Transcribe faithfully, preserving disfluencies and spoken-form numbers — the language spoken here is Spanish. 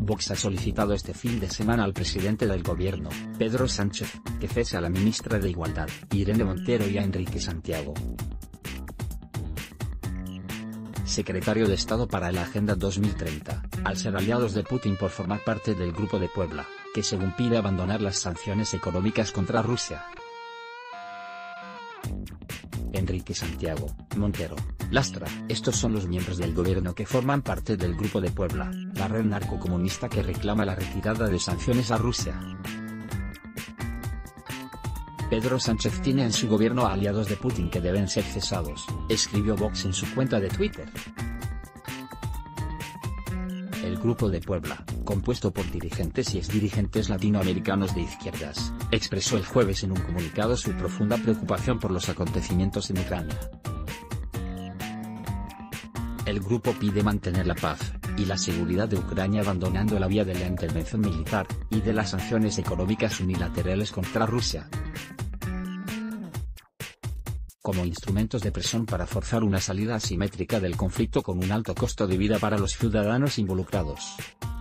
Vox ha solicitado este fin de semana al presidente del gobierno, Pedro Sánchez, que cese a la ministra de Igualdad, Irene Montero, y a Enrique Santiago, secretario de Estado para la Agenda dos mil treinta, al ser aliados de Putin por formar parte del Grupo de Puebla, que según pide abandonar las sanciones económicas contra Rusia. Enrique Santiago, Montero, Lastra, estos son los miembros del gobierno que forman parte del Grupo de Puebla, la red narcocomunista que reclama la retirada de sanciones a Rusia. Pedro Sánchez tiene en su gobierno a aliados de Putin que deben ser cesados, escribió Vox en su cuenta de Twitter. El Grupo de Puebla, compuesto por dirigentes y exdirigentes latinoamericanos de izquierdas, expresó el jueves en un comunicado su profunda preocupación por los acontecimientos en Ucrania. El grupo pide mantener la paz y la seguridad de Ucrania abandonando la vía de la intervención militar y de las sanciones económicas unilaterales contra Rusia, como instrumentos de presión para forzar una salida asimétrica del conflicto con un alto costo de vida para los ciudadanos involucrados.